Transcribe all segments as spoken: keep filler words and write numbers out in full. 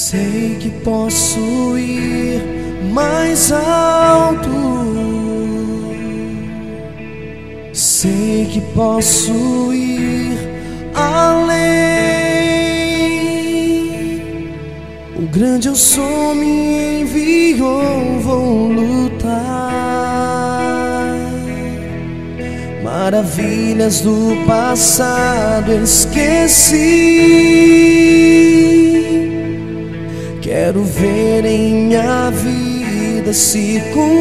Sei que posso ir mais alto, sei que posso ir além. O grande eu sou me enviou, vou lutar. Maravilhas do passado esqueci. Quero ver em minha vida se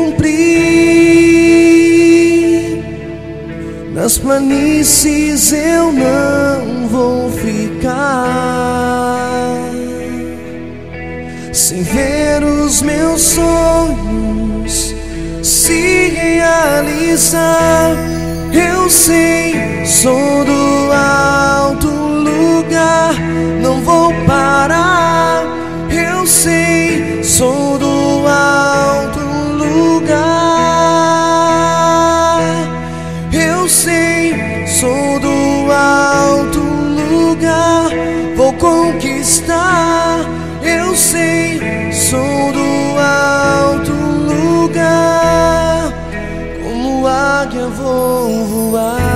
cumprir. Nas planícies eu não vou ficar sem ver os meus sonhos se realizar. Eu sei, sou do alto lugar, não vou parar. Eu sei, sou do alto lugar. Eu sei, sou do alto lugar, vou conquistar. Eu sei, sou do alto lugar, como águia vou voar.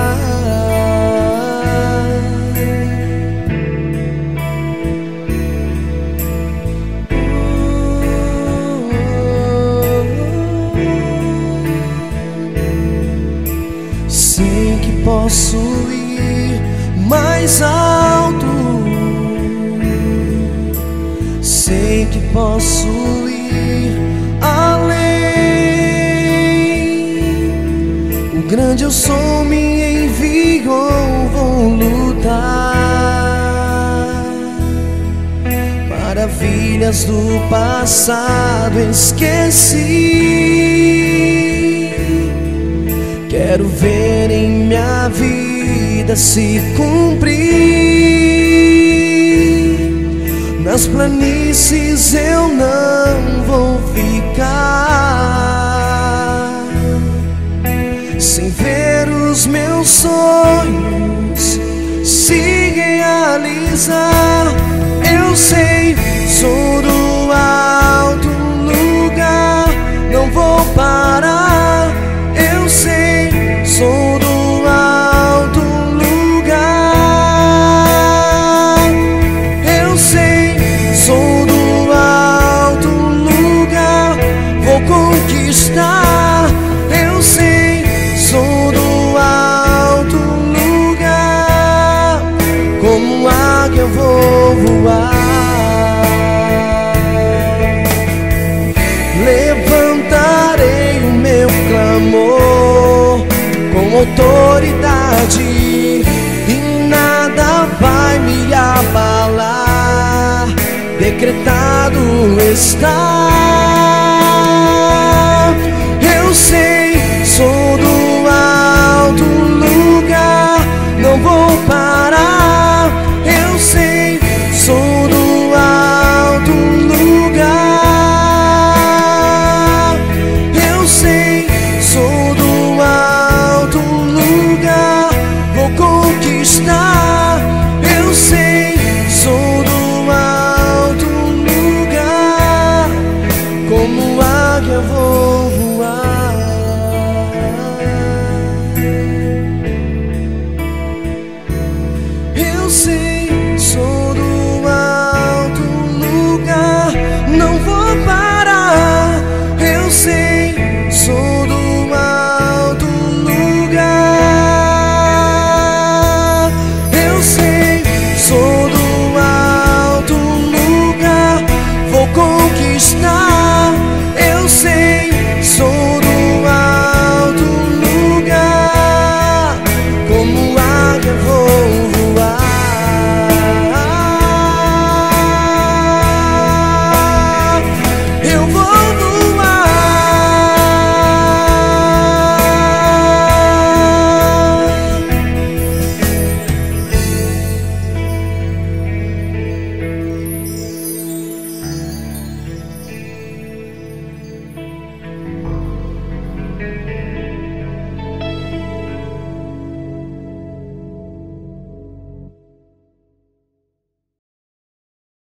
Sei que posso ir mais alto, sei que posso ir além. O grande eu sou me enviou, vou lutar. Maravilhas do passado esqueci. Quero ver em minha vida se cumprir. Nas planícies eu não vou ficar sem ver os meus sonhos se realizar. Eu sei, sou do alto lugar, não vou parar. Eu sei, sou do alto lugar. Eu sei, sou do alto lugar, vou conquistar. Eu sei, sou do alto lugar, como águia eu vou voar. Levantarei o meu clamor com autoridade e nada vai me abalar. Decretado está.